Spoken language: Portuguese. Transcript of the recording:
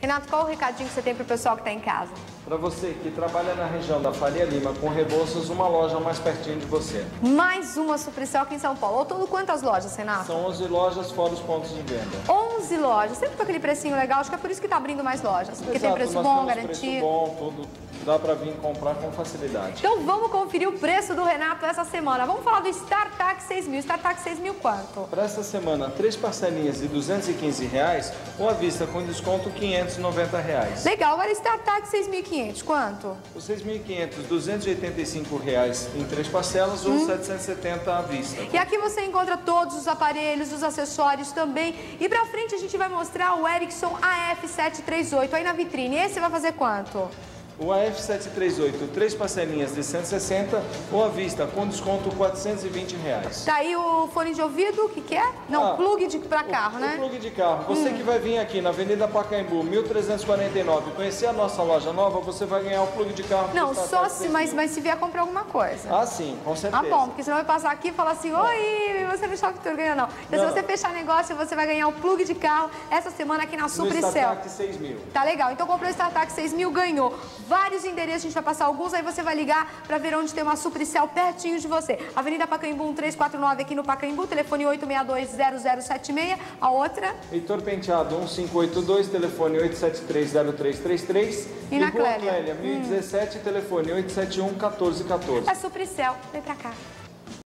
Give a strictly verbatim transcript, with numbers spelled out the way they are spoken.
Renato, qual o recadinho que você tem para o pessoal que está em casa? Para você que trabalha na região da Faria Lima com Rebouças, uma loja mais pertinho de você. Mais uma Supricel aqui em São Paulo. Ao todo, quantas lojas, Renato? São onze lojas fora os pontos de venda. onze lojas. Sempre com aquele precinho legal. Acho que é por isso que está abrindo mais lojas. Porque Exato, tem preço nós bom, temos garantia. preço bom, tudo dá para vir comprar com facilidade. Então vamos conferir o preço do Renato essa semana. Vamos falar do StarTac seis mil. StarTac seis mil quanto? Para essa semana, três parcelinhas de duzentos e quinze reais ou à vista com desconto quinhentos e noventa reais. Legal. Agora StarTac seis mil e quinhentos, quanto? O seis mil e quinhentos, duzentos e oitenta e cinco reais em três parcelas hum. ou setecentos e setenta à vista. E aqui você encontra todos os aparelhos, os acessórios também. E pra frente a gente vai mostrar o Ericsson A F setecentos e trinta e oito aí na vitrine. Esse vai fazer quanto? O A F setecentos e trinta e oito, três parcelinhas de cento e sessenta ou à vista com desconto quatrocentos e vinte reais. Tá aí o fone de ouvido, o que que é? Não, ah, plug de, pra carro, o, né? O plug de carro. Você hum. que vai vir aqui na Avenida Pacaembu, mil trezentos e quarenta e nove, conhecer a nossa loja nova, você vai ganhar o plug de carro. Não, só se, mas, mas se vier comprar alguma coisa. Ah, sim, com certeza. Ah, bom, porque senão vai passar aqui e falar assim, oi, você no Shopping Tour ganha não. Então não. se você fechar negócio, você vai ganhar o plug de carro essa semana aqui na Supricel. StarTac seis mil. Tá legal, então comprou o StarTac seis mil, ganhou. Vários endereços, a gente vai passar alguns, aí você vai ligar pra ver onde tem uma Supricel pertinho de você. Avenida Pacaembu, um três quatro nove aqui no Pacaembu, telefone oito seis dois zero zero sete seis. A outra? Heitor Penteado, um cinco oito dois, telefone oito sete três zero três três três. E, e na Clélia? Clélia, mil e dezessete, hum. telefone oito sete um um quatro um quatro. É Supricel, vem pra cá.